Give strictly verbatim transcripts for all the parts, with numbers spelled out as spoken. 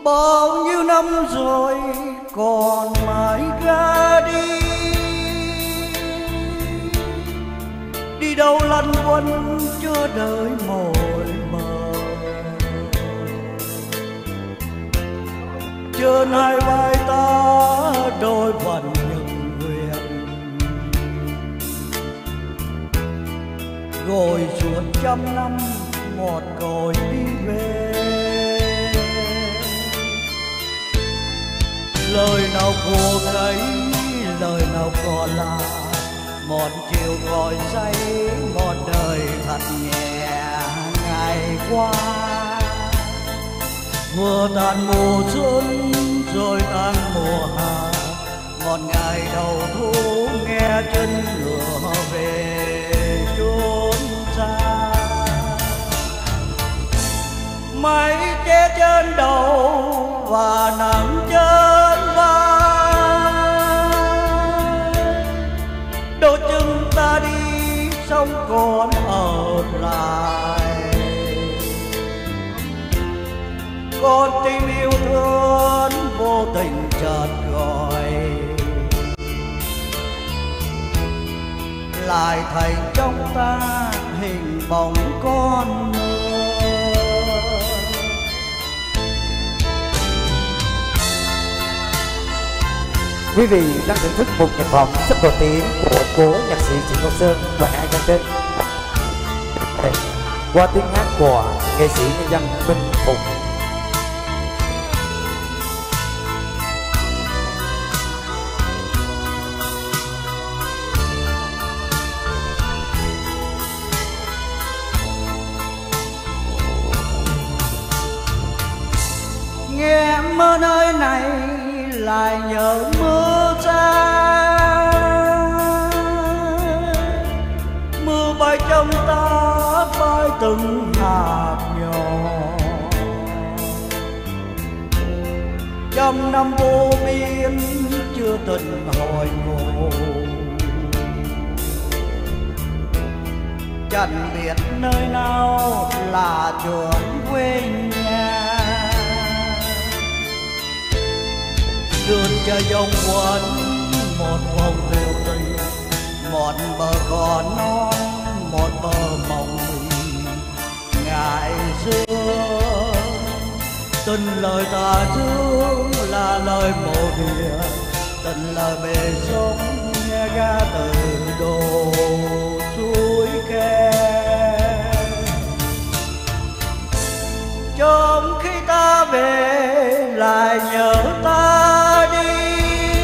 bao nhiêu năm rồi còn mãi ra đi, đi đâu lăn quẩn chưa đợi mỏi mờ. Trên hai vai ta đôi phần những nguyện, rồi suốt trăm năm một cõi đi về. Lời nào khô cay, lời nào còn là một chiều gọi say, một đời thật nhẹ ngày qua. Mùa tàn mùa xuân rồi tan mùa hạ, một ngày đầu thu nghe chân ngựa về chốn xa. Mây che trên đầu và nắng trên vai, đôi chân ta đi xong còn ở lại. Con tim yêu thương vô tình chợt gọi, lại thành trong ta hình bóng con mơ. Quý vị đang thưởng thức một nhạc phẩm rất nổi tiếng của cố nhạc sĩ Trịnh Công Sơn và hai ca trên qua tiếng hát của nghệ sĩ nhân dân Minh Phụng. Nghe mơ nơi này lại nhớ mưa xa, mưa bay trong ta bay từng hạt nhỏ. Trăm năm vô biên chưa từng hồi ngộ, chẳng biết nơi nào là chốn quê nhà. Đường trời dòng quấn một vòng tiêu tình, một bờ cỏ non, một bờ mộng mị. Ngày xưa từng lời ta thương là lời mộ địa, từng lời bề sống nghe ra từ đồ suối khe. Trong khi ta về lại nhớ ta đi,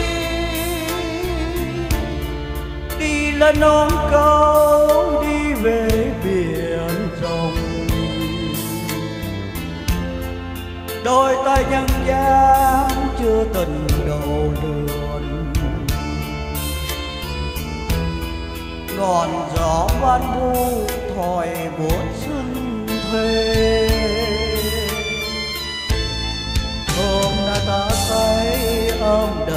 đi lên non câu đi về biển rộng. Đôi tay nhân gian chưa từng độ lượn, ngọn gió ban vu thổi buốt xuân thuê. Hôm nay ta thấy ôm